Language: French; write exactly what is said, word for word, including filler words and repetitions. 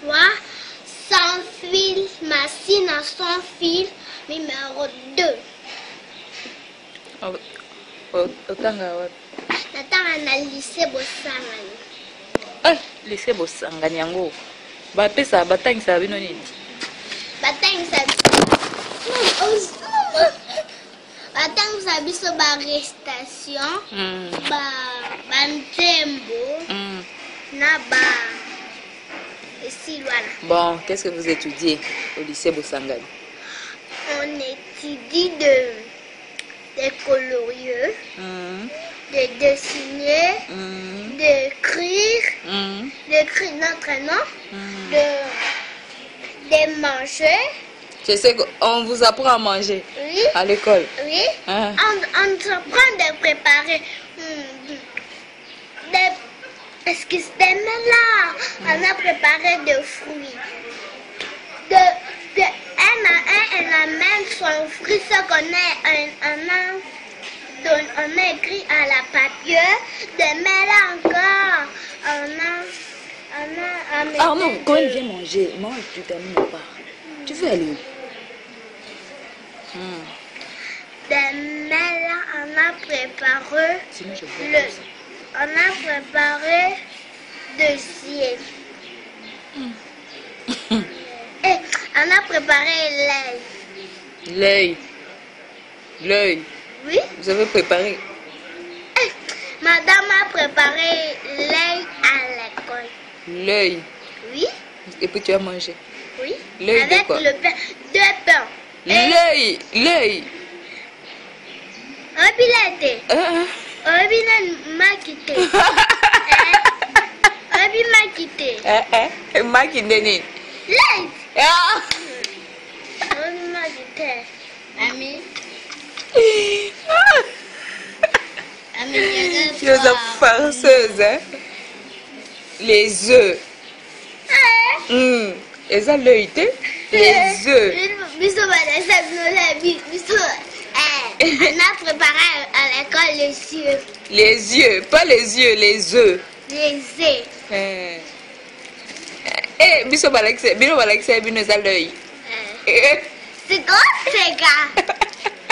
trois. Sans fil, machine à sans fil, numéro deux. Otanga wapi? Natanga na lycée Bosangani. Eh, lycée Bosangani yango. Bapesa batangisa bino nini? Batangisa batangisa biso ba restation, ba bantembo, na ba ici voilà. Bon, qu'est-ce que vous étudiez au lycée Bosangani? On étudie de des colorieux, mmh. de dessiner, mmh. d'écrire, mmh. d'écrire notre nom, mmh. de, de manger. Je sais qu'on vous apprend à manger oui. à l'école. Oui. Ah. On, on apprend de préparer mmh, des esquisses de là. Mmh. On a préparé des fruits. De, de un à un, on amène son fruit, ce qu'on a, on, on, a, on a écrit à la papier. Demain là encore, on a... On a, on ah non, quand il vient manger, mange, tu termines pas. Tu veux aller où? Hmm. Demain là, on a préparé... Sinon, je le, on a préparé deux ciels. Hmm. Et on a préparé l'œil. L'œil. L'œil. Oui. Vous avez préparé. Et madame a préparé l'œil à l'école. L'œil. Oui. Et puis tu as mangé. Oui. L'œil avec de quoi? le pain. Deux pains. L'œil. L'œil. Un billet. Uh-huh. Un billet m'a quitté. Un billet m'a quitté. Eh, m'a quitté. L'œil. Ah. Un billet m'a quitté. Ami. Ami, tu es une farceuse, hein? Les œufs. Eh? Mm. Et ça, l'œil, les œufs. On a préparé à l'école les yeux. Les yeux, pas les yeux, les œufs. Les œufs. Eh, eh, biso balakse, bino balakse, bino ça l'œil. C'est quoi, c'est gars?